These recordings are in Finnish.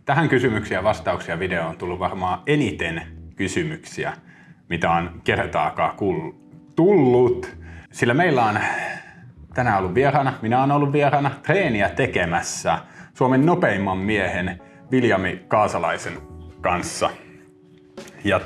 Tähän kysymyksiä ja vastauksia videoon on tullut varmaan eniten kysymyksiä, mitä on kertaakaan tullut. Sillä meillä on tänään ollut vieraana, minä olen ollut vieraana treeniä tekemässä Suomen nopeimman miehen Viljami Kaasalaisen kanssa. Ja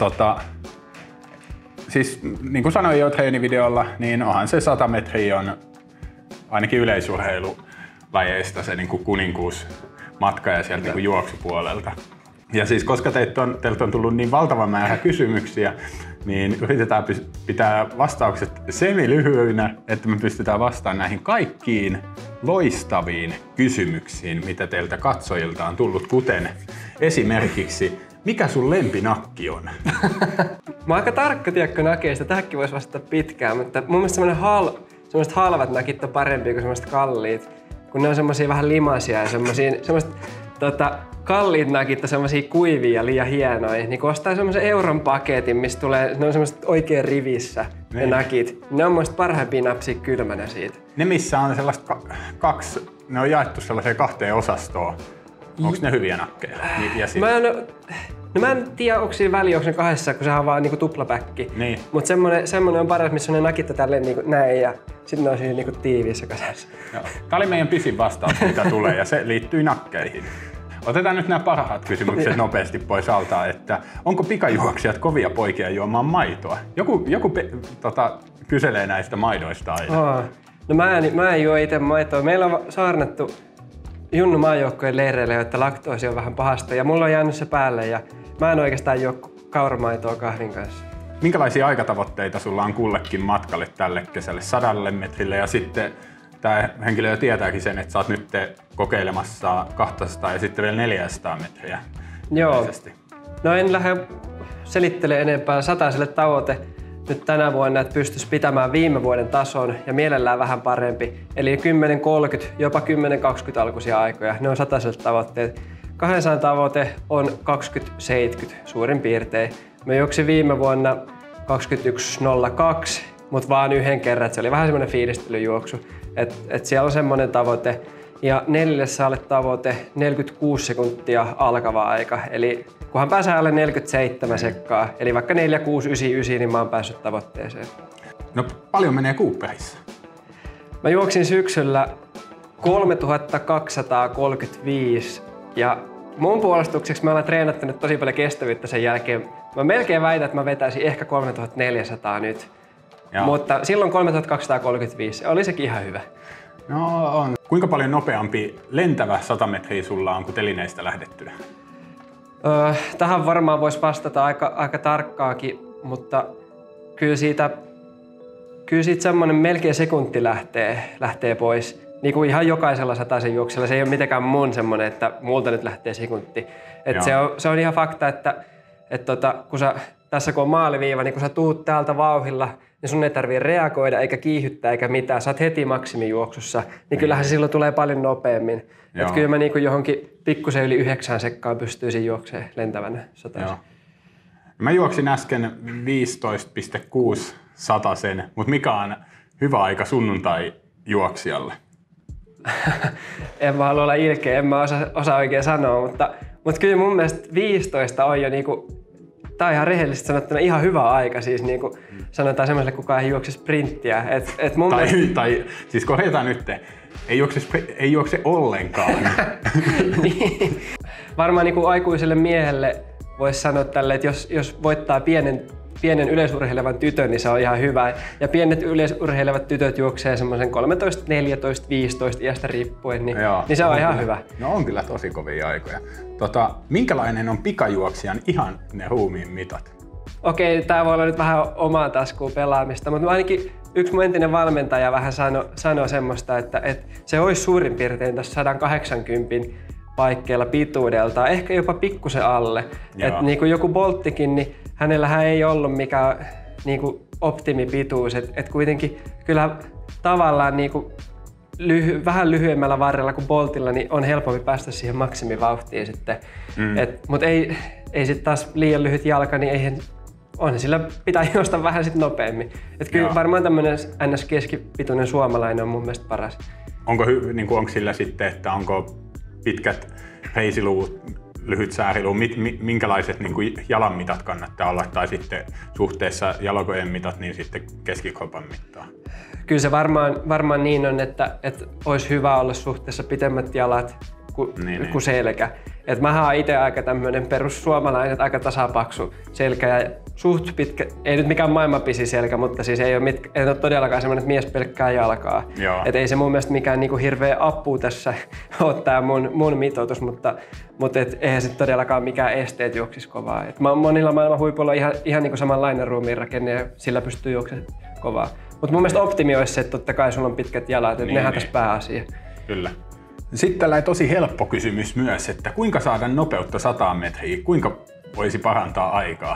siis niin kuin sanoin jo treenivideolla, niin onhan se 100 metriä on ainakin yleisurheilulajeista se niin kuin kuninkuusmatka ja sieltä niin kuin juoksupuolelta. Ja siis koska teiltä on tullut niin valtava määrä kysymyksiä, niin yritetään pitää vastaukset semilyhyinä, että me pystytään vastaamaan näihin kaikkiin loistaviin kysymyksiin, mitä teiltä katsojilta on tullut, kuten esimerkiksi, mikä sun lempinakki on? Mä oon aika tarkka tiedätkö nakeista, tähänkin voisi vastata pitkään, mutta mun mielestä semmoiset halvat nakit on parempia kuin semmoiset kalliit, kun ne on semmosia vähän limaisia ja semmoiset kalliit nakit on semmosia kuivia ja liian hienoja. Niin kun ostaa semmosen euron paketin, missä tulee, ne on semmoset oikein rivissä ne nakit. Ne on mun parhaimpia napsia kylmänä siitä. Ne missä on sellaiset ne on jaettu sellaiseen 2 osastoon. Onks ne hyviä nakkeja? Mä en tiedä, onko siinä väliä, onko ne 2, kun sehän on vaan niinku tuplapäkki. Niin. Mut semmonen on paras, missä on ne nakit tälleen niinku näin ja sitten ne on siinä niinku tiiviissä kasassa. Joo. Tää oli meidän pisin vastaus, mitä tulee, ja se liittyy nakkeihin. Otetaan nyt nämä parhaat kysymykset nopeasti pois alta, että onko pikajuoksijat kovia poikia juomaan maitoa? Joku kyselee näistä maidoista aina. No mä en juo itse maitoa. Meillä on saarnattu Junnu maajoukkojen leireille, että laktoosi on vähän pahasta ja mulla on jäänyt se päälle ja mä en oikeastaan juo kauramaitoa kahvin kanssa. Minkälaisia aikatavoitteita sulla on kullekin matkalle tälle kesälle 100 metrille ja sitten tämä henkilö jo tietääkin sen, että sä oot nyt kokeilemassa 200 ja sitten vielä 400 metriä. Joo. Yleisesti. No en lähde selittelemään enempää. 100 tavoite nyt tänä vuonna, että pystyisi pitämään viime vuoden tason ja mielellään vähän parempi. Eli 10.30, jopa 10.20 alkuisia aikoja. Ne on 100 tavoitteet. 200 tavoite on 20.70 suurin piirtein. Mä juoksin viime vuonna 21.02, mutta vaan yhden kerran. Et se oli vähän semmoinen fiilistelyjuoksu. Et siellä on semmoinen tavoite. Ja 400 tavoite 46 sekuntia alkava aika. Eli kunhan pääsee alle 47 sekkaa, eli vaikka 4699, niin mä oon päässyt tavoitteeseen. No paljon menee Cooperissa? Mä juoksin syksyllä 3235 ja mun puolustukseksi mä olen treenattanut tosi paljon kestävyyttä sen jälkeen. Mä melkein väitän, että mä vetäisin ehkä 3400 nyt. Joo. Mutta silloin 3235, oli sekin ihan hyvä. No on. Kuinka paljon nopeampi lentävä 100 metriä sulla on kuin telineistä lähdettynä? Tähän varmaan voisi vastata aika tarkkaakin, mutta kyllä siitä semmoinen melkein sekunti lähtee pois. Niin kuin ihan jokaisella 100 juoksella. Se ei ole mitenkään mun semmoinen, että multa nyt lähtee sekunti. Se on ihan fakta, että tässä kun on maaliviiva, niin kun sä tuut täältä vauhdilla, niin sun ei tarvitse reagoida eikä kiihyttää eikä mitään. Sä oot heti maksimijuoksussa, niin kyllähän se silloin tulee paljon nopeammin. Että kyllä mä niin kuin johonkin pikkusen yli 9 sekkaan pystyisin juoksemaan lentävänä 100. Mä juoksin äsken 15.6 satasen, mutta mikä on hyvä aika sunnuntai-juoksijalle? En mä halua olla ilkeä, en mä osaa oikein sanoa, mutta kyllä mun mielestä 15 on jo niinku, tää on ihan rehellisesti sanottuna ihan hyvä aika, siis niinku sanotaan semmoiselle, kukaan ei juokse sprinttiä. Tai siis korjataan nyt, ei juokse ollenkaan. Niin. Varmaan niinku aikuiselle miehelle voisi sanoa tälle, että jos voittaa pienen yleisurheilevan tytön, niin se on ihan hyvä. Ja pienet yleisurheilevat tytöt juoksee semmoisen 13, 14, 15 iästä riippuen, niin se on ihan hyvä. No on kyllä tosi kovia aikoja. Minkälainen on pikajuoksijan ihan ne ruumiin mitat? Okei, tää voi olla nyt vähän omaa taskuun pelaamista, mutta ainakin yksi mun entinen valmentaja vähän sanoi semmoista, että se olisi suurin piirtein tässä 180 paikkeilla pituudelta, ehkä jopa pikkusen alle. Että niin kuin joku Bolttikin, niin hänellähän ei ollut mikään niin kuin optimipituus. Et kuitenkin kyllä tavallaan niin kuin vähän lyhyemmällä varrella kuin Boltilla niin on helpompi päästä siihen maksimivauhtiin sitten. Mutta ei sitten taas liian lyhyt jalka, niin sillä pitää juosta vähän sit nopeammin. Et kyllä varmaan tämmöinen ns. Keskipituinen suomalainen on mun mielestä paras. Onko sillä sitten, että onko pitkät peisiluvut lyhyt säärilu, minkälaiset niin kuin jalanmitat kannattaa olla, tai sitten suhteessa jalkojen mitat, niin sitten keskikropan mittaa? Kyllä se varmaan niin on, että olisi hyvä olla suhteessa pitemmät jalat kuin selkä. Et mähän oon itse aika tämmönen perussuomalainen, aika tasapaksu selkä ja suht pitkä, ei nyt mikään maailman pisin selkä, mutta siis ei ole todellakaan semmoinen, että mies pelkkää jalkaa. Et ei se mun mielestä mikään niinku hirveä apu tässä ole tää mun mitoitus, mutta eihän se todellakaan mikään esteet juoksisi kovaa. Et monilla maailman huipuilla on ihan niinku samanlainen ruumiinrakenne ja sillä pystyy juoksemaan kovaa. Mutta mun mielestä optimi olisi se, että totta kai sulla on pitkät jalat, että nehän tässä pääasia. Kyllä. Sitten tällainen tosi helppo kysymys myös, että kuinka saada nopeutta 100 metriä? Kuinka voisi parantaa aikaa?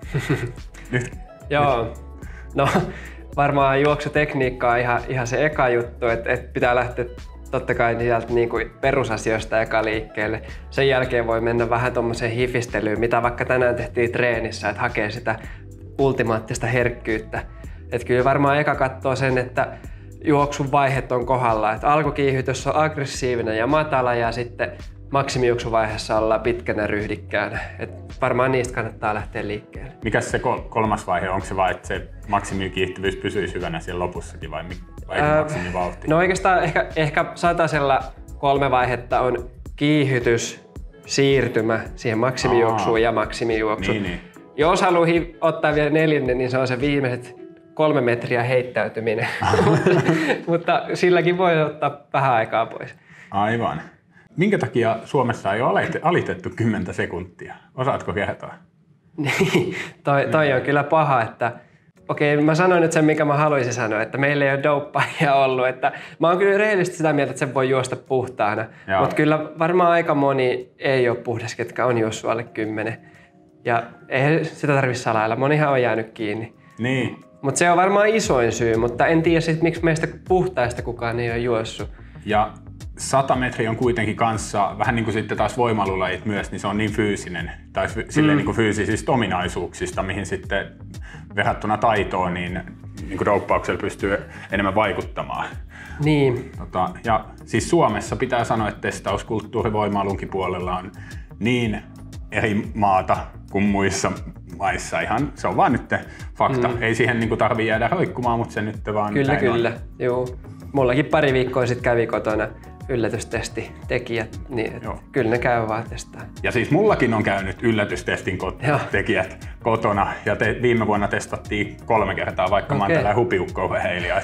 Joo, no varmaan juoksutekniikka on ihan se eka juttu, että pitää lähteä totta kai sieltä niin kuin perusasioista eka liikkeelle. Sen jälkeen voi mennä vähän tommoseen hifistelyyn, mitä vaikka tänään tehtiin treenissä, että hakee sitä ultimaattista herkkyyttä. Että kyllä varmaan eka katsoo sen, että juoksun vaiheet on kohdalla. Että alkukiihytys on aggressiivinen ja matala ja sitten maksimijuoksuvaiheessa ollaan pitkänä ryhdikkäänä. Et varmaan niistä kannattaa lähteä liikkeelle. Mikäs se kolmas vaihe? Onko se vain, että se maksimikiihtyvyys pysyisi hyvänä siellä lopussakin vai maksimivauhti? No oikeastaan ehkä satasella 3 vaihetta on kiihytys, siirtymä siihen maksimijuoksuun ja maksimijuoksu. Niin. Jos haluaa ottaa vielä 4, niin se on se viimeiset 3 metriä heittäytyminen, mutta silläkin voi ottaa vähän aikaa pois. Aivan. Minkä takia Suomessa ei ole alitettu 10 sekuntia? Osaatko kertoa? Niin, toi on kyllä paha, että okei, mä sanoin nyt sen, mikä mä haluaisin sanoa, että meillä ei ole douppaajia ollut. Että mä oon kyllä rehellisesti sitä mieltä, että sen voi juosta puhtaana, mutta kyllä varmaan aika moni ei ole puhdas, ketkä on juossut alle 10. Ja ei sitä tarvitse salailla, monihan on jäänyt kiinni. Niin. Mutta se on varmaan isoin syy, mutta en tiedä sit, miksi meistä puhtaista kukaan ei ole juossut. Ja 100 metriä on kuitenkin kanssa, vähän niin kuin sitten taas voimailulajit myös, niin se on niin fyysinen, tai silleen niin kuin fyysisistä ominaisuuksista, mihin sitten verrattuna taitoon, niin kuin douppauksella pystyy enemmän vaikuttamaan. Niin. Ja siis Suomessa pitää sanoa, että testauskulttuuri voimailunkin puolella on niin eri maata kuin muissa maissa. Ihan, se on vaan nyt fakta. Ei siihen niin tarvitse jäädä roikkumaan, mutta se nyt vaan Kyllä. Joo. Mullakin pari viikkoa sitten kävi kotona yllätystestitekijät, niin kyllä ne käy vaan testaa. Ja siis mullakin on käynyt yllätystestin tekijät kotona ja viime vuonna testattiin 3 kertaa, vaikka mä oon tällainen hupiukko-urheilija.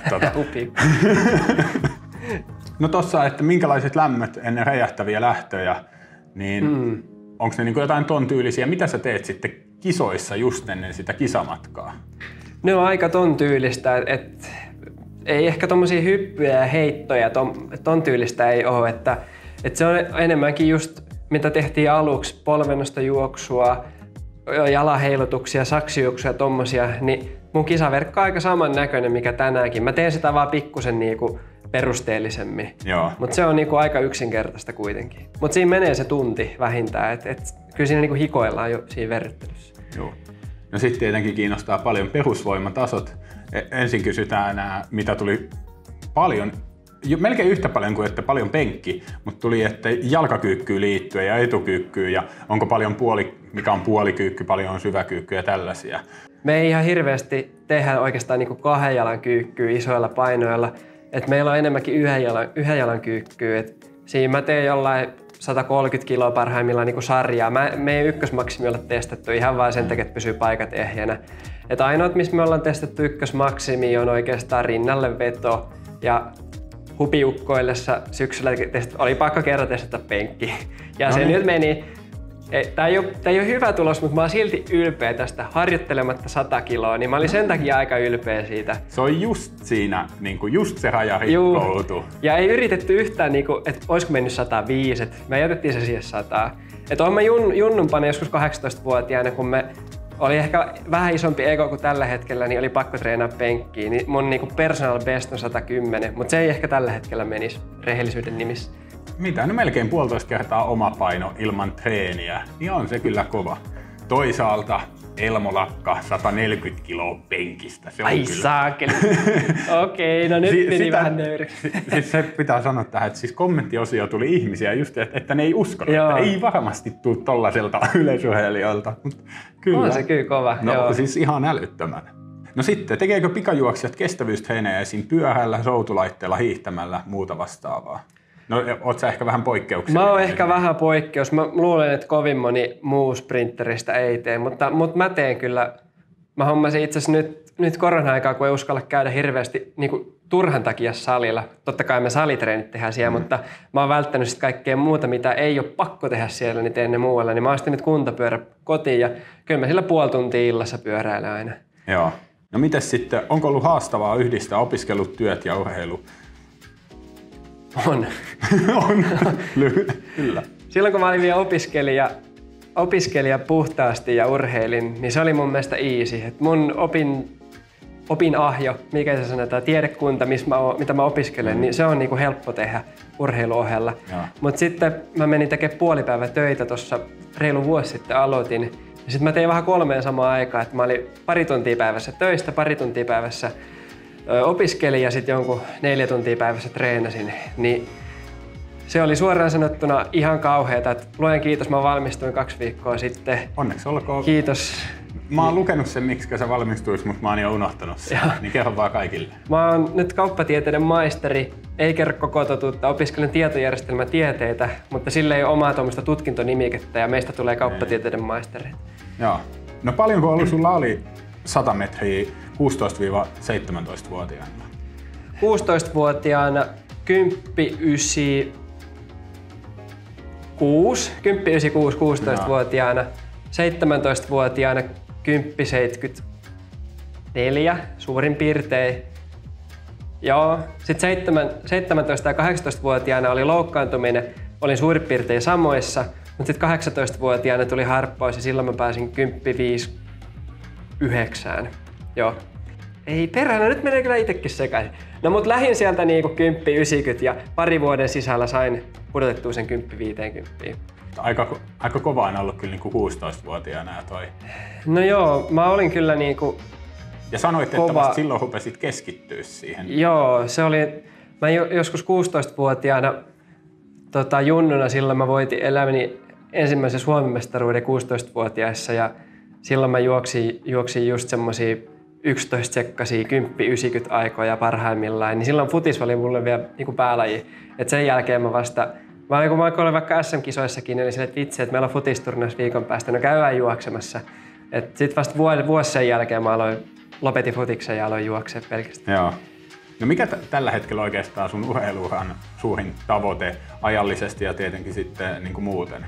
No tossa, että minkälaiset lämmöt ennen räjähtäviä lähtöjä, niin onko ne niinku jotain ton tyylisiä? Mitä sä teet sitten kisoissa just ennen sitä kisamatkaa? Ne on aika ton tyylistä, että ei ehkä tommosia hyppyjä ja heittoja, ton tyylistä ei ole, että se on enemmänkin just mitä tehtiin aluksi, polvennosta juoksua, jalaheilutuksia, saksijuoksuja ja tommosia, niin mun kisaverkko on aika samannäköinen mikä tänäänkin. Mä teen sitä vaan pikkusen niinku perusteellisemmin, mutta se on niinku aika yksinkertaista kuitenkin. Mutta siinä menee se tunti vähintään, et kyllä siinä niinku hikoillaan jo siinä verryttelyssä. Joo. No sitten tietenkin kiinnostaa paljon perusvoimatasot. Ensin kysytään nämä, mitä tuli paljon, melkein yhtä paljon kuin että paljon penkki, mutta tuli, että jalkakyykkyyn liittyen ja etukyykkyyn ja onko paljon mikä on puolikyykky, paljon on syväkyykky ja tällaisia. Me ei ihan hirveästi tehdä oikeastaan niinku 2 jalan kyykkyä isoilla painoilla. Et meillä on enemmänkin yhden jalan kyykkyä. Et siinä mä teen jollain 130 kiloa parhaimmillaan niinku sarjaa. Meidän ykkösmaksimi olla testattu ihan vain sen takia, että pysyy paikat ehjänä. Et ainoat, missä me ollaan testattu ykkösmaksimi, on oikeastaan rinnalle veto. Ja hupiukkoillessa syksyllä oli pakko kerran testata penkki. Ja se nyt meni. Tää ei ole hyvä tulos, mutta mä oon silti ylpeä tästä harjoittelematta 100 kiloa, niin mä olin sen takia aika ylpeä siitä. Se on just siinä, niin kuin just se raja rikkoutuu. Ja ei yritetty yhtään, niin kuin, että olisiko mennyt 105, että me jätettiin se siihen 100. Että oon mä junnumpana joskus 18-vuotiaana, kun me oli ehkä vähän isompi ego kuin tällä hetkellä, niin oli pakko treenaa penkkiä. Niin mun niin kuin personal best on 110, mutta se ei ehkä tällä hetkellä menisi rehellisyyden nimissä. Mitä? No melkein 1,5 kertaa oma paino ilman treeniä, niin on se kyllä kova. Toisaalta Elmo-lakka 140 kiloa penkistä. Se on Ai kyllä. saakeli. Okei, no nyt meni vähän nöyriksi. Siis se pitää sanoa tähän, että siis kommenttiosio tuli ihmisiä just, että ne ei uskonut, Joo. että ei varmasti tule tollaiselta yleisurheilijalta. Mut kyllä. On se kyllä kova. No joo. siis ihan älyttömän. No sitten, tekeekö pikajuoksijat kestävyystreenejä esim. Pyörällä, soutulaitteella, hiihtämällä, muuta vastaavaa? No oot sä ehkä vähän poikkeuksellinen. Mä oon ehkä vähän poikkeus. Mä luulen, että kovin moni muu sprinteristä ei tee, mutta mä teen kyllä. Mä hommasin itse asiassa nyt korona-aikaa, kun ei uskalla käydä hirveästi niin kuin turhan takia salilla. Totta kai me salitreenit tehdään siellä, mutta mä oon välttänyt sit kaikkea muuta, mitä ei ole pakko tehdä siellä, niin teen ne muualla. Niin mä oon sitten nyt kuntapyörä kotiin ja kyllä mä sillä puoli tuntia illassa pyöräilen aina. Joo. No mites sitten, onko ollut haastavaa yhdistää opiskelut, työt ja urheilu? On. On. Kyllä. Silloin kun mä olin vielä opiskelija puhtaasti ja urheilin, niin se oli mun mielestä easy. Et mun opinahjo, mikä se sanotaan, tiedekunta, mitä mä opiskelen, niin se on niinku helppo tehdä urheiluohella. Mutta sitten mä menin tekemään puolipäivä töitä tuossa reilu vuosi sitten aloitin. Ja sitten mä tein vähän 3 samaan aikaan, että mä olin pari tuntia päivässä töistä, pari tuntia päivässä opiskelin ja sitten jonkun 4 tuntia päivässä treenasin. Niin se oli suoraan sanottuna ihan kauheata. Luojan kiitos, mä valmistuin 2 viikkoa sitten. Onneksi olkoon. Kiitos. Mä oon lukenut sen, miksi sä valmistuis, mutta mä oon jo unohtanut sen. Niin kerro vaan kaikille. Mä oon nyt kauppatieteiden maisteri. Ei kerro koko totuutta. Opiskelen tietojärjestelmätieteitä, mutta sillä ei ole omaa tuommoista tutkintonimikettä ja meistä tulee kauppatieteiden maisteri. Joo. No paljonko ollut sulla oli 100 metriä 16-17-vuotiaana? 16-vuotiaana 10,96, 16-vuotiaana, 17-vuotiaana 10,74 suurin piirtein. Joo, sitten 17- ja 18-vuotiaana oli loukkaantuminen, olin suurin piirtein samoissa, mutta sitten 18-vuotiaana tuli harppaus ja silloin mä pääsin 10,59. Joo. Ei perhana, nyt menee kyllä itsekin sekaisin. No mut lähin sieltä niinku 10,90 ja pari vuoden sisällä sain pudotettua sen 10,50. Aika kova on ollut kyllä niinku 16-vuotiaana ja toi. No joo, mä olin kyllä niinku ja sanoit, että vasta silloin rupesit keskittyä siihen. Joo, se oli, mä joskus 16-vuotiaana junnuna silloin mä voitin elämäni ensimmäisen Suomen mestaruuden 16-vuotiaissa ja silloin mä juoksin just semmosia 11-tsekkaisia 10,90 aikoja parhaimmillaan, niin silloin futis oli mulle vielä niin päälaji. Et sen jälkeen mä kun mä olin vaikka SM-kisoissakin, niin silleen, että vitsi, että meillä on futisturnaus viikon päästä, no käydään juoksemassa. Sitten vasta vuosi sen jälkeen mä lopetin futiksen ja aloin juoksea pelkästään. Joo. No mikä tällä hetkellä oikeastaan sun urheiluuran suurin tavoite ajallisesti ja tietenkin sitten niin kuin muuten?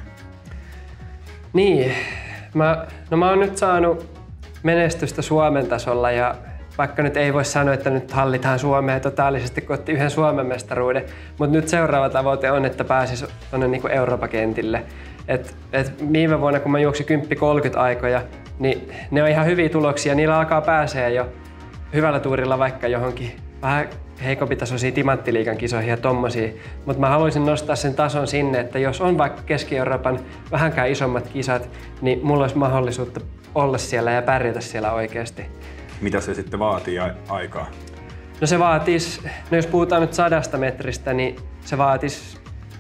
Niin, mä oon nyt saanut menestystä Suomen tasolla ja vaikka nyt ei voi sanoa, että nyt hallitaan Suomea totaalisesti, kun otti 1 Suomen mestaruuden, mutta nyt seuraava tavoite on, että pääsisi tuonne niin kuin Eurooppa-kentille. Viime vuonna, kun mä juoksin 10:30 aikoja, niin ne on ihan hyviä tuloksia. Niillä alkaa pääsee jo hyvällä tuurilla vaikka johonkin vähän heikompitasoisiin timanttiliigan kisoihin ja tommosia. Mutta mä haluaisin nostaa sen tason sinne, että jos on vaikka Keski-Euroopan vähänkään isommat kisat, niin mulla olisi mahdollisuutta olla siellä ja pärjätä siellä oikeasti. Mitä se sitten vaatii aikaa? No se vaatisi, jos puhutaan nyt 100 metristä, niin se vaatisi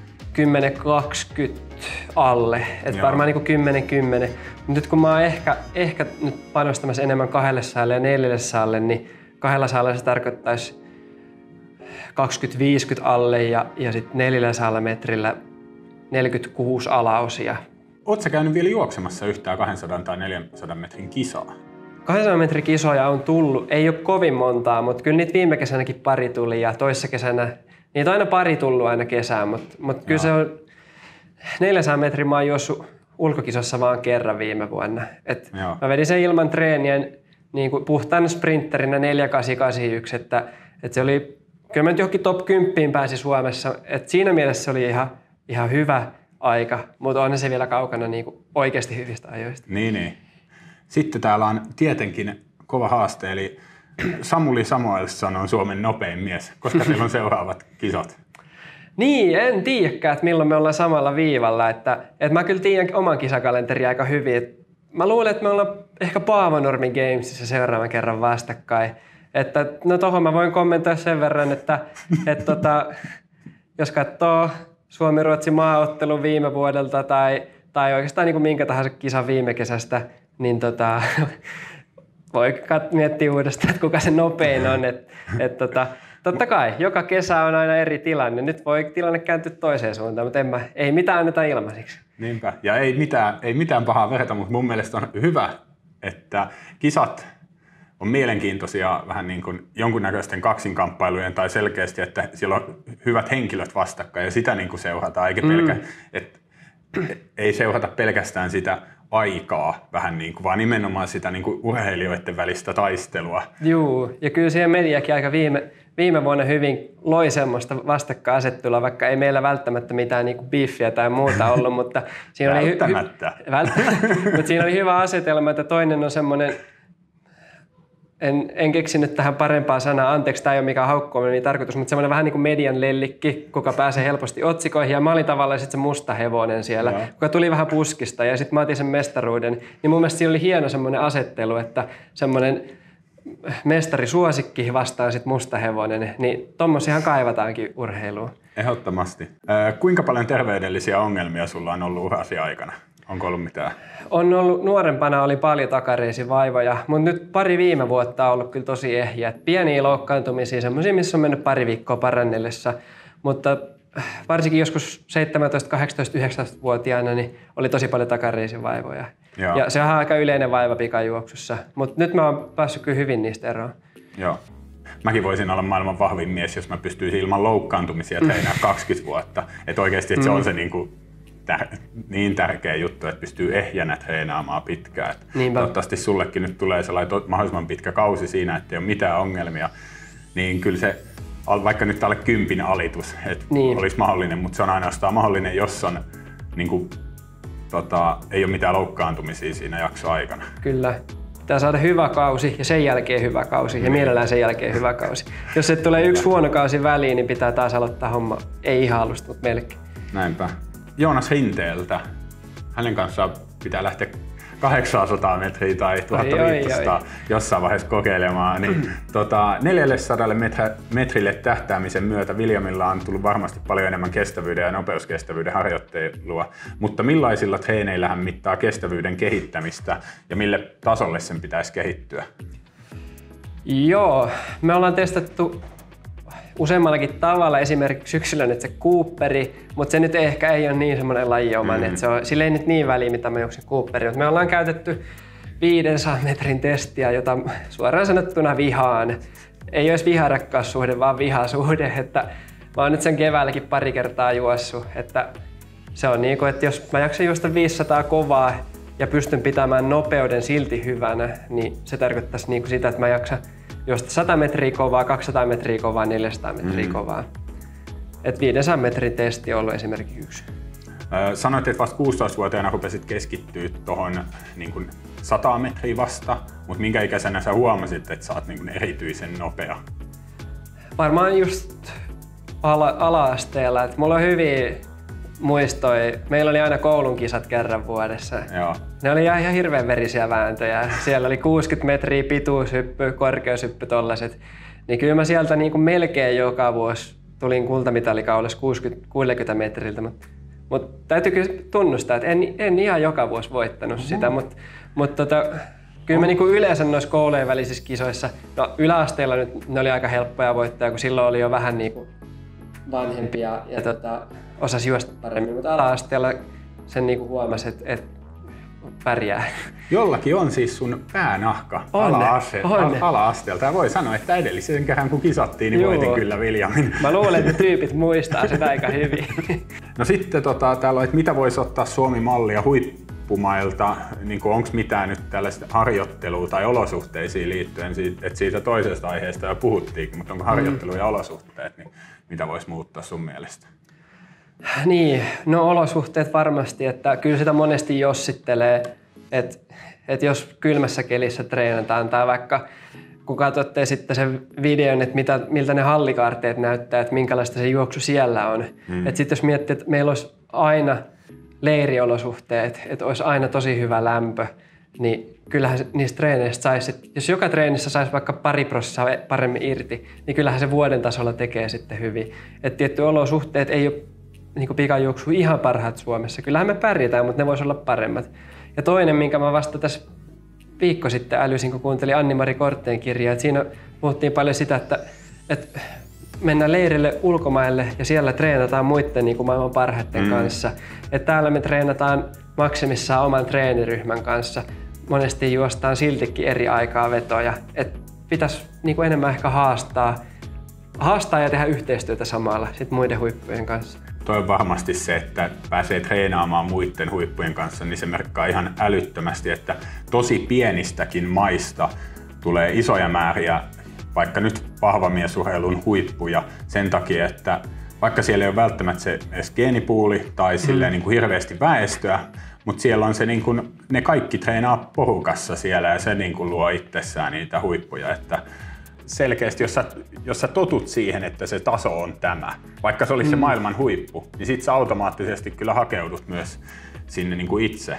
10-20 alle. Et varmaan niin 10-10. Nyt kun mä oon ehkä nyt panostamassa enemmän 200 ja 400, niin 200 se tarkoittaisi 20-50 alle ja sitten 400 metrillä 46 alaosia. Ootko sä käynyt vielä juoksemassa yhtään 200 tai 400 metrin kisaa? 200 metrin kisoja on tullut, ei ole kovin montaa, mutta kyllä niitä viime kesänäkin pari tuli ja toissa kesänä, niitä on aina pari tullut aina kesään, mutta kyllä se on 400 metrin mä oon juossut ulkokisossa vaan kerran viime vuonna. Mä vedin sen ilman treeniä niin kuin puhtaan sprintterinä 4.881, että se oli, kyllä mä nyt johonkin top 10 pääsi Suomessa, että siinä mielessä se oli ihan hyvä aika, mutta on se vielä kaukana niin kuin oikeasti hyvistä ajoista. Niin. Sitten täällä on tietenkin kova haaste, eli Samuli Samuelsson on Suomen nopein mies, koska teillä on seuraavat kisat. Niin, en tiedäkään, että milloin me ollaan samalla viivalla. Että mä kyllä tiedän oman kisakalenterin aika hyvin. Mä luulen, että me ollaan ehkä Paavanurmi Gamesissa seuraavan kerran vastakkain. Että, no tohon mä voin kommentoida sen verran, että jos katsoo Suomi-Ruotsi maaottelun viime vuodelta tai oikeastaan niin kuin minkä tahansa kisan viime kesästä, niin voi miettiä uudestaan, että kuka se nopein on. Totta kai, joka kesä on aina eri tilanne. Nyt voi tilanne kääntyä toiseen suuntaan, mutta ei mitään anneta ilmaisiksi. Niinpä. Ja ei mitään pahaa verta, mutta mun mielestä on hyvä, että kisat on mielenkiintoisia vähän niin kuin jonkunnäköisten kaksinkamppailujen tai selkeästi, että siellä on hyvät henkilöt vastakkain ja sitä niin kuin seurataan, eikä ei seurata pelkästään sitä aikaa vähän niin kuin, vaan nimenomaan sitä niin kuin urheilijoiden välistä taistelua. Joo, ja kyllä siihen mediakin aika viime vuonna hyvin loi semmoista vastakkainasettelua, vaikka ei meillä välttämättä mitään niin kuin beefiä tai muuta ollut, mutta siinä mutta siinä oli hyvä asetelma, että toinen on semmoinen, en keksinyt tähän parempaa sanaa, anteeksi, tämä ei ole mikään haukkuaminen niin tarkoitus, mutta semmoinen vähän niin kuin median lellikki, kuka pääsee helposti otsikoihin, ja mä olin tavallaan sitten se musta hevonen siellä, kuka tuli vähän puskista, ja sitten mä otin sen mestaruuden, niin mun mielestä siinä oli hieno semmoinen asettelu, että semmoinen mestarisuosikki vastaan sitten musta hevonen, niin tommosiahan kaivataankin urheiluun. Ehdottomasti. Kuinka paljon terveydellisiä ongelmia sulla on ollut urasi aikana? Onko ollut mitään? On ollut, nuorempana oli paljon takareisivaivoja, mutta nyt pari viime vuotta on ollut kyllä tosi ehjiä. Pieniä loukkaantumisia, semmoisia, missä on mennyt pari viikkoa parannellessa, mutta varsinkin joskus 17, 18, 19-vuotiaana niin oli tosi paljon takareisivaivoja. Joo. Ja se on aika yleinen vaiva pikajuoksussa, mutta nyt mä oon päässyt kyllä hyvin niistä eroon. Joo. Mäkin voisin olla maailman vahvin mies, jos mä pystyisin ilman loukkaantumisia treenaamaan 20 vuotta. Että oikeasti että se on se niin tärkeä juttu, että pystyy ehjänä treenaamaan pitkään. Toivottavasti sullekin nyt tulee sellainen mahdollisimman pitkä kausi siinä, että ei ole mitään ongelmia. Niin kyllä se, vaikka nyt alle 10 alitus, että olisi mahdollinen, mutta se on ainoastaan mahdollinen, jos on, niin kuin, ei ole mitään loukkaantumisia siinä jaksoaikana. Kyllä. Pitää saada hyvä kausi ja sen jälkeen hyvä kausi ja mielellään sen jälkeen hyvä kausi. Jos se tulee yksi huono kausi väliin, niin pitää taas aloittaa homma. Ei ihan alusta, mutta melkein. Näinpä. Joonas Rinteeltä. Hänen kanssaan pitää lähteä 800 metriä tai 1500 jossain vaiheessa kokeilemaan. Niin, 400 metrille tähtäämisen myötä Williamilla on tullut varmasti paljon enemmän kestävyyden ja nopeuskestävyyden harjoittelua. Mutta millaisilla treeneillä hän mittaa kestävyyden kehittämistä ja mille tasolle sen pitäisi kehittyä? Joo, me ollaan testattu useammallakin tavalla, esimerkiksi yksilön, että se Cooperi, mutta se nyt ehkä ei ole niin semmoinen lajiomainen, että sillä ei nyt niin väliä, mitä mä juoksen Cooperi. Mutta me ollaan käytetty 500 metrin testiä, jota suoraan sanottuna vihaan. Ei olisi viharakkaussuhde, vaan vihasuhde, että mä oon nyt sen keväälläkin pari kertaa juossut. Että se on niin kuin, että jos mä jaksan juosta 500 kovaa ja pystyn pitämään nopeuden silti hyvänä, niin se tarkoittaisi niin kuin sitä, että mä jaksan juosta 100 metriä kovaa, 200 metriä kovaa, 400 metriä kovaa. Et 500 metrin testi on ollut esimerkiksi yksi. Sanoit, että vasta 16-vuotiaana rupesit keskittyä tuohon niin 100 metriä vasta, mutta minkä ikäisenä sä huomasit, että sä oot niin erityisen nopea? Varmaan just ala-asteella. Mulla on hyviä muistoja. Meillä oli aina koulun kisat kerran vuodessa. Joo. Ne oli ihan hirveän verisiä vääntöjä. Siellä oli 60 metriä pituushyppy, korkeushyppy tollaset. Niin kyllä mä sieltä niin kuin melkein joka vuosi tulin kultamitalikaudessa 60 metriltä. Mutta täytyy kyllä tunnustaa, että en ihan joka vuosi voittanut sitä. Mutta kyllä mä niin kuin yleensä noissa koulujen välisissä kisoissa, no yläasteella nyt ne oli aika helppoja voittaa, kun silloin oli jo vähän niin kuin vanhempia ja osasi juosta paremmin, mutta ala-asteella sen niinku huomasi, että pärjää. Jollakin on siis sun päänahka ala-asteelta. Ja voi sanoa, että edellisen kerran kun kisattiin, niin voitin kyllä Williamin. Mä luulen, että tyypit muistaa sitä aika hyvin. No sitten täällä on, että mitä voisi ottaa Suomi-mallia huippumailta? Niin onko mitään nyt tällaista harjoittelua tai olosuhteisiin liittyen? Että siitä toisesta aiheesta jo puhuttiinkin, mutta onko harjoittelu ja olosuhteet, niin mitä voisi muuttaa sun mielestä? Niin, no olosuhteet varmasti, että kyllä sitä monesti jossittelee, että jos kylmässä kelissä treenataan tai vaikka kun katsotte sitten sen videon, että miltä ne hallikaarteet näyttää, että minkälaista se juoksu siellä on. Että sitten jos miettii, että meillä olisi aina leiriolosuhteet, että olisi aina tosi hyvä lämpö, niin kyllähän niistä treeneistä saisi, jos joka treenissä saisi vaikka 2% paremmin irti, niin kyllähän se vuoden tasolla tekee sitten hyvin. Että tietty olosuhteet ei ole niin pikajuoksu ihan parhaat Suomessa. Kyllähän me pärjätään, mutta ne voisi olla paremmat. Ja toinen, minkä mä vasta tässä viikko sitten älysin, kun kuuntelin Anni-Mari Kortteen kirjaa, että siinä puhuttiin paljon sitä, että mennään leirille ulkomaille ja siellä treenataan muiden niin kuin maailman parhaiten kanssa. Et täällä me treenataan maksimissaan oman treeniryhmän kanssa. Monesti juostaan siltikin eri aikaa vetoja. Et pitäisi niin kuin enemmän ehkä haastaa ja tehdä yhteistyötä samalla sit muiden huippujen kanssa. Toi on varmasti se, että pääsee treenaamaan muiden huippujen kanssa, niin se merkkaa ihan älyttömästi, että tosi pienistäkin maista tulee isoja määriä vaikka nyt vahvamiesurheilun huippuja sen takia, että vaikka siellä ei ole välttämättä se edes geenipuuli tai silleen niin kuin hirveästi väestöä, mutta siellä on se niin kuin, ne kaikki treenaa porukassa siellä ja se niin kuin luo itsessään niitä huippuja. Että selkeästi, jos sä totut siihen, että se taso on tämä, vaikka se olisi se maailman huippu, niin sit sä automaattisesti kyllä hakeudut myös sinne niin kuin itse.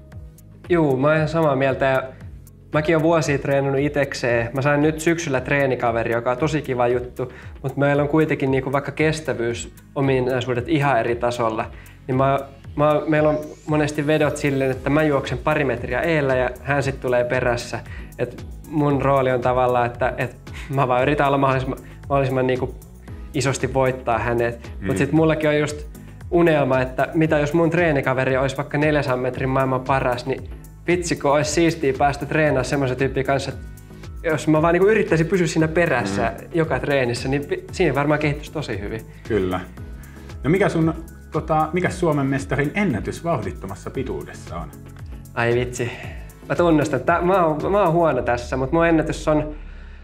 Juu, mä oon ihan samaa mieltä. Ja mäkin olen vuosia treenannut itekseen. Mä sain nyt syksyllä treenikaveri, joka on tosi kiva juttu, mutta meillä on kuitenkin niinku vaikka kestävyysominaisuudet ihan eri tasolla. Niin meillä on monesti vedot silleen, että mä juoksen 2 metriä eellä ja hän sitten tulee perässä. Et mun rooli on tavallaan, että mä vaan yritän olla mahdollisimman niinku isosti voittaa hänet. Mutta sitten mullakin on just unelma, että mitä jos mun treenikaveri olisi vaikka 400 metrin maailman paras, niin vitsi, kun olisi siistiä päästä treenaamaan semmoisen tyypin kanssa, että jos mä vaan niin yrittäisin pysyä siinä perässä joka treenissä, niin siinä varmaan kehittyisi tosi hyvin. Kyllä. No mikä Suomen mestarin ennätys vauhdittomassa pituudessa on? Ai vitsi. Mä tunnustan, että mä oon huono tässä, mutta mun ennätys on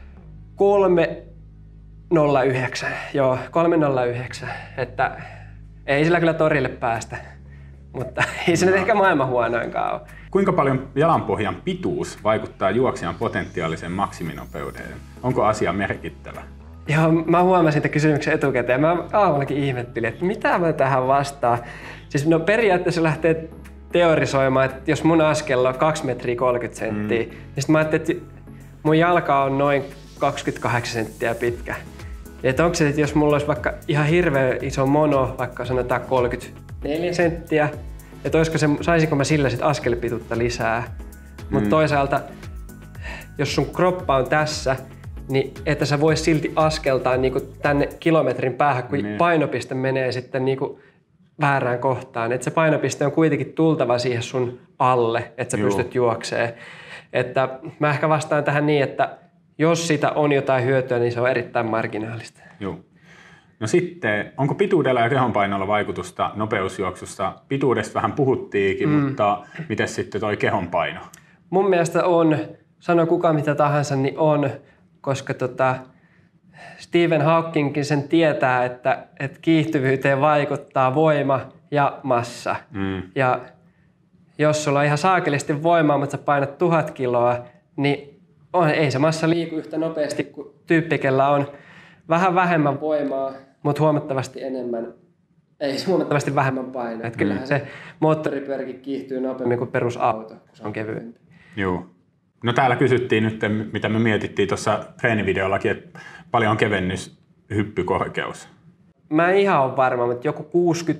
3.09. Joo, 3.09. Että ei sillä kyllä torille päästä, mutta ei se nyt ehkä maailman huonoinkaan ole. Kuinka paljon jalanpohjan pituus vaikuttaa juoksijan potentiaaliseen maksiminopeuteen? Onko asia merkittävä? Joo, mä huomasin tämän kysymyksen etukäteen. Mä aamullakin ihmettelin, että mitä mä tähän vastaan. Siis no periaatteessa lähtee teorisoimaan, että jos mun askel on 2 metriä 30 senttiä, niin sit mä ajattelin, että mun jalka on noin 28 senttiä pitkä. Että onko se, että jos mulla olisi vaikka ihan hirveän iso mono, vaikka sanotaan 34 senttiä, että saisinko mä sillä sit askelpituutta lisää. Mutta toisaalta, jos sun kroppa on tässä, niin että sä vois silti askeltaa niinku tänne kilometrin päähän, kun painopiste menee sitten niinku väärään kohtaan. Että se painopiste on kuitenkin tultava siihen sun alle, että sä pystyt juokseen. Että mä ehkä vastaan tähän niin, että jos sitä on jotain hyötyä, niin se on erittäin marginaalista. Joo. No sitten, onko pituudella ja kehonpainolla vaikutusta nopeusjuoksussa? Pituudesta vähän puhuttiinkin, mutta miten sitten toi kehonpaino? Mun mielestä on, sano kuka mitä tahansa, niin on, koska Stephen Hawkingkin sen tietää, että kiihtyvyyteen vaikuttaa voima ja massa. Ja jos sulla on ihan saakelisti voimaa, mutta sä painat 1000 kiloa, niin ei se massa liiku yhtä nopeasti kuin tyyppi, kellä on vähän vähemmän voimaa, mutta huomattavasti vähemmän painoa. Että kyllähän se moottoripyöräkin kiihtyy nopeammin kuin perusauto, kun se on kevyempi. Joo. No täällä kysyttiin nyt, mitä me mietittiin tuossa treenivideollakin, että paljon on kevennys hyppykorkeus. Mä en ihan ole varma, mutta joku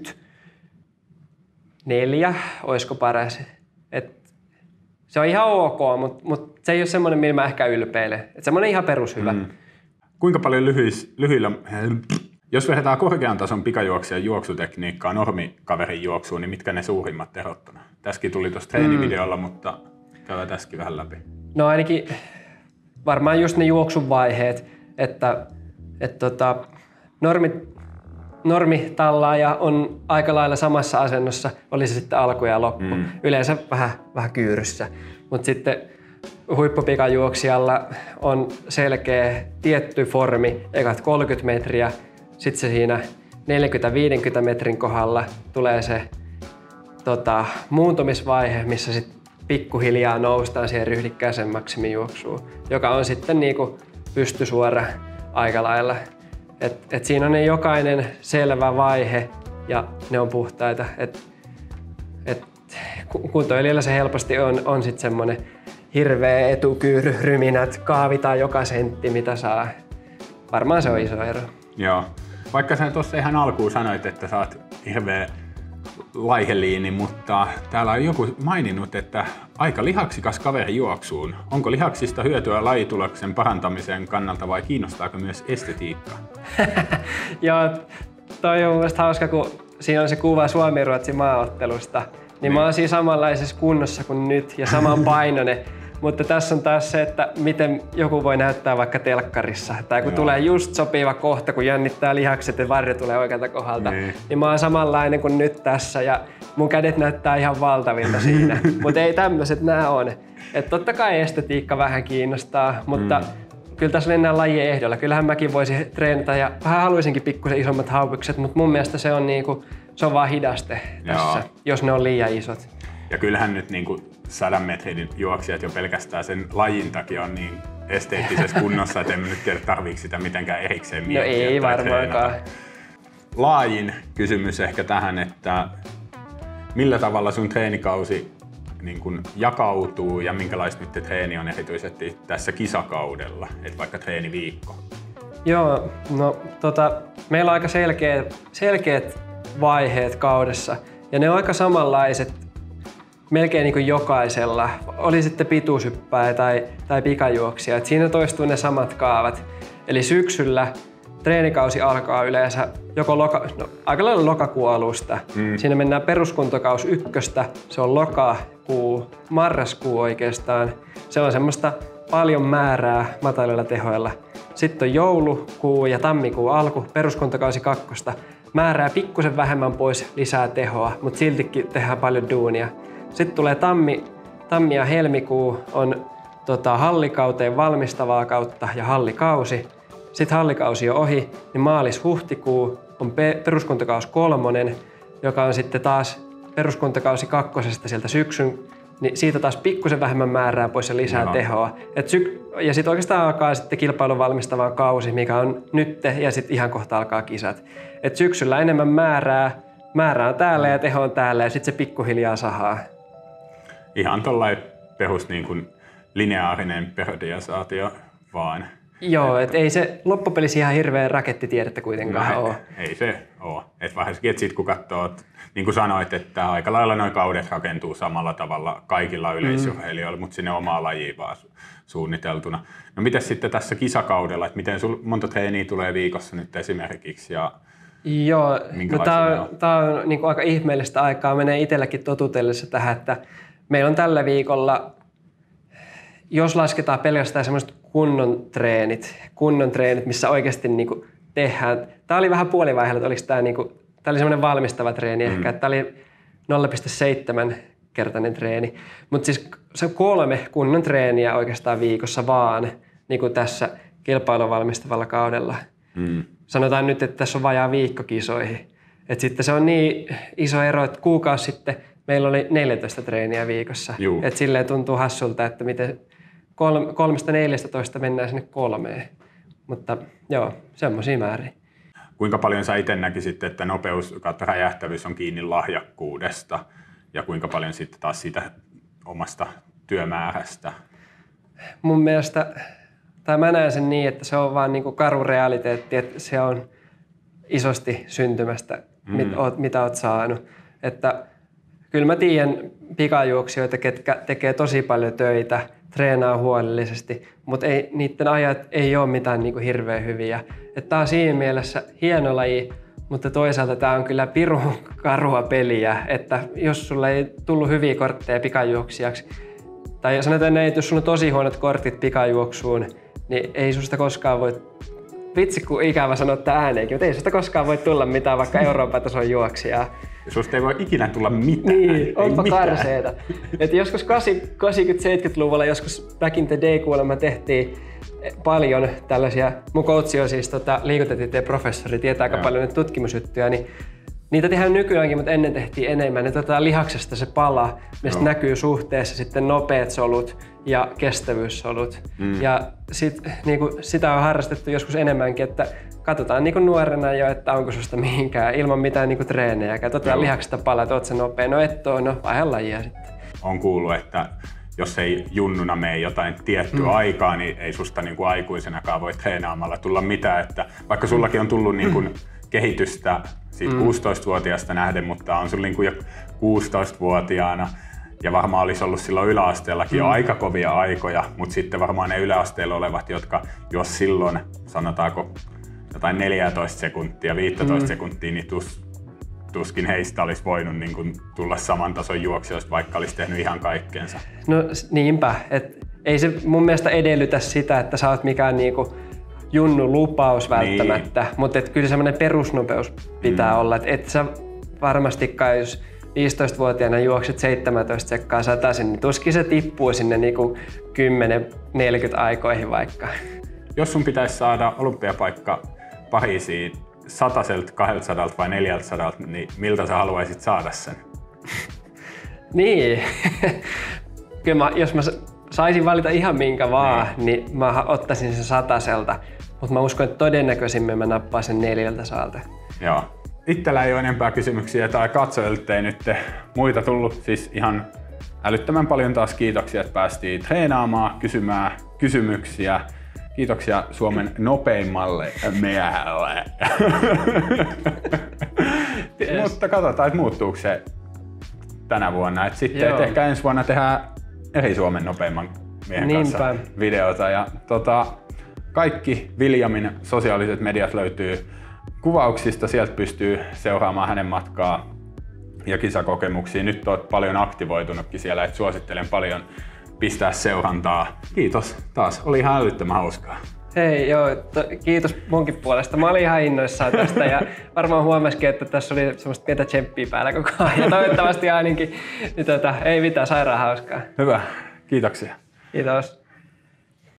64 olisiko paras. Se on ihan ok, mutta se ei ole semmoinen, millä mä ehkä ylpeilen. Että semmoinen ihan perushyvä. Kuinka paljon lyhyillä, jos verrataan korkean tason pikajuoksijan juoksutekniikkaa normikaverin juoksuun, niin mitkä ne suurimmat erot on? Tässäkin tuli tuossa treenivideolla, mutta käydään tässäkin vähän läpi. No ainakin varmaan just ne juoksuvaiheet, että normitallaaja on aika lailla samassa asennossa, oli se sitten alku ja loppu. Yleensä vähän kyyryssä, mutta sitten huippupikajuoksijalla on selkeä tietty formi, ekat 30 metriä, sitten se siinä 40-50 metrin kohdalla tulee se muuntumisvaihe, missä sitten pikkuhiljaa noustaan siihen ryhdikkääseen maksimijuoksuun, joka on sitten niinku pystysuora aika lailla. Et siinä on ne jokainen selvä vaihe ja ne on puhtaita. kuntoilijalla se helposti on sit semmonen hirveä etukyyry, ryminät, kaavitaan joka sentti mitä saa. Varmaan se on iso ero. Joo. Vaikka sä tuossa ihan alkuun sanoit, että sä oot hirveä laiheliini, mutta täällä on joku maininnut, että aika lihaksikas kaveri juoksuun. Onko lihaksista hyötyä lajituloksen parantamisen kannalta vai kiinnostaako myös estetiikka? Joo, toi on mun mielestä hauska, kun siinä on se kuva Suomi-Ruotsi maaottelusta. Niin mä oon siinä samanlaisessa kunnossa kuin nyt ja saman painoinen. Mutta tässä on taas se, että miten joku voi näyttää vaikka telkkarissa. Tai kun tulee just sopiva kohta, kun jännittää lihakset ja varjo tulee oikealta kohdalta. Niin mä oon samanlainen kuin nyt tässä ja mun kädet näyttää ihan valtavilta siinä. Mutta ei tämmöiset nää on. Että totta kai estetiikka vähän kiinnostaa, mutta kyllä tässä mennään lajien ehdolla. Kyllähän mäkin voisin treenata ja vähän haluaisinkin pikkusen isommat haupikset, mutta mun mielestä se on, se on vaan hidaste tässä, jos ne on liian isot. Ja kyllähän nyt 100 metrin juoksijat jo pelkästään sen lajin takia on niin esteettisessä kunnossa, että en nyt tiedä tarviiko sitä mitenkään erikseen miettiä. No ei varmaankaan. Laajin kysymys ehkä tähän, että millä tavalla sun treenikausi jakautuu ja minkälaista nyt treeni on erityisesti tässä kisakaudella, että vaikka treeniviikko? Joo, no meillä on aika selkeät vaiheet kaudessa ja ne on aika samanlaiset melkein niin kuin jokaisella, oli sitten pituushyppääjä tai pikajuoksija. Et siinä toistuu ne samat kaavat. Eli syksyllä treenikausi alkaa yleensä aika lailla lokakuun alusta. Siinä mennään peruskuntokaus 1, se on lokakuu, marraskuu oikeastaan. Se on semmoista paljon määrää matalilla tehoilla. Sitten on joulukuu ja tammikuun alku, peruskuntokausi 2. Määrää pikkusen vähemmän pois, lisää tehoa, mutta siltikin tehdään paljon duunia. Sitten tulee tammi ja helmikuu on hallikauteen valmistavaa kautta ja hallikausi. Sitten hallikausi on ohi, niin maalis-huhtikuu on peruskuntokaus 3, joka on sitten taas peruskuntakausi 2 sieltä syksyn, niin siitä taas pikkusen vähemmän määrää pois ja lisää tehoa. Ja sitten oikeastaan alkaa sitten kilpailun valmistava kausi, mikä on nyt ja sitten ihan kohta alkaa kisat. Et syksyllä enemmän määrää on täällä ja teho on täällä ja sitten se pikkuhiljaa sahaa. Ihan tollain perus lineaarinen periodisaatio vaan. Joo, et ei se loppupelissä ihan hirveä rakettitiedettä kuitenkaan ole. Ei se ole. Et varsinkin, että sit kun katsoo, niin kuin sanoit, että aika lailla nuo kaudet rakentuu samalla tavalla kaikilla yleisurheilijoilla, mutta sinne omaa lajiin vaan suunniteltuna. No mitäs sitten tässä kisakaudella, että miten monta treeniä tulee viikossa nyt esimerkiksi? Joo, no tää on aika ihmeellistä aikaa. Menee itselläkin totutellessa tähän, että meillä on tällä viikolla, jos lasketaan pelkästään semmoiset kunnon treenit, missä oikeasti tehdään. Tää oli vähän puolivaiheella, että oliko tää oli semmoinen valmistava treeni ehkä, että tää oli 0,7-kertainen treeni. Mutta siis se on 3 kunnon treeniä oikeastaan viikossa vaan tässä kilpailun valmistavalla kaudella. Sanotaan nyt, että tässä on vajaa viikko kisoihin. Et sitten se on niin iso ero, että kuukausi sitten meillä oli 14 treeniä viikossa. Et silleen tuntuu hassulta, että miten 3-14 mennään sinne 3. Mutta joo, semmoisia määriä. Kuinka paljon sä itse näkisit, että nopeus kautta räjähtävyys on kiinni lahjakkuudesta ja kuinka paljon sitten taas siitä omasta työmäärästä? Mun mielestä, tai mä näen sen niin, että se on vaan karu realiteetti, että se on isosti syntymästä, mitä oot saanut. Että kyllä mä tiedän pikajuoksijoita, ketkä tekee tosi paljon töitä, treenaa huolellisesti, mutta niiden ajat ei ole mitään hirveän hyviä. Tää on siinä mielessä hieno laji, mutta toisaalta tää on kyllä pirun karua peliä, että jos sulla ei tullut hyviä kortteja pikajuoksijaksi, tai sanotaan näin, että jos sulla on tosi huonot kortit pikajuoksuun, niin ei susta koskaan voi, vitsi kun ikävä sanoa tää ääneenkin, mutta ei susta koskaan voi tulla mitään vaikka Euroopan tason juoksijaa. Susta ei voi ikinä tulla mitään. Niin, onpa karseeta. Et joskus 80-70-luvulla, joskus back in the day kuulemma tehtiin paljon tällaisia, mun coachi on siis liikuntatieteen professori, tietää aika paljon nyt tutkimusjuttuja, niin Niitä tehdään nykyäänkin, mutta ennen tehtiin enemmän. Ne otetaan lihaksesta se pala, mistä näkyy suhteessa sitten nopeat solut ja kestävyyssolut. Ja sitä on harrastettu joskus enemmänkin, että katsotaan nuorena jo, että onko susta mihinkään ilman mitään treenejä. Katsotaan lihaksesta pala, että oot sä nopea. No et oo, no vaihan lajia sitten. On kuullut, että jos ei junnuna mene jotain tiettyä aikaa, niin ei susta aikuisenakaan voi treenaamalla tulla mitään. Että vaikka sullakin on tullut kehitystä siitä 16-vuotiaasta nähden, mutta on sulla jo 16-vuotiaana ja varmaan olisi ollut silloin yläasteellakin jo aika kovia aikoja, mutta sitten varmaan ne yläasteella olevat, jotka jos silloin sanotaanko jotain 14 sekuntia, 15 sekuntia, niin tuskin heistä olisi voinut tulla saman tason juoksijoista, vaikka olisi tehnyt ihan kaikkeensa. No niinpä, että ei se mun mielestä edellytä sitä, että sä oot mikään junnu lupaus välttämättä, mutta kyllä semmoinen perusnopeus pitää olla, että et sä varmastikaan, jos 15-vuotiaana juokset 17 sekkaa sataisen, niin tuskin se tippuu sinne 10-40 aikoihin vaikka. Jos sun pitäisi saada olympiapaikka Pariisiin 100, 200 vai 400, niin miltä sä haluaisit saada sen? Niin, kyllä jos mä saisin valita ihan minkä vaan, niin mä ottaisin sen 100, mutta mä uskon, että todennäköisimmin mä nappaan sen 400. Joo. Itsellä ei ole enempää kysymyksiä tai katsojilta ei nyt muita tullut. Siis ihan älyttömän paljon taas kiitoksia, että päästiin treenaamaan, kysymään kysymyksiä. Kiitoksia Suomen nopeimmalle miehelle. Mutta katsotaan, että muuttuuko se tänä vuonna. Et sitten et ehkä ensi vuonna tehdään eri Suomen nopeimman miehen kanssa videota. Ja kaikki Williamin sosiaaliset mediat löytyy kuvauksista. Sieltä pystyy seuraamaan hänen matkaa ja kisakokemuksia. Nyt olet paljon aktivoitunutkin siellä, että suosittelen paljon pistää seurantaa. Kiitos taas, oli ihan älyttömän hauskaa. Hei, kiitos munkin puolesta. Mä olin ihan innoissaan tästä ja varmaan huomasikin, että tässä oli semmoista pientä tsemppiä päällä koko ajan. Ja toivottavasti ainakin, niin ei mitään, sairaan hauskaa. Hyvä, kiitoksia. Kiitos.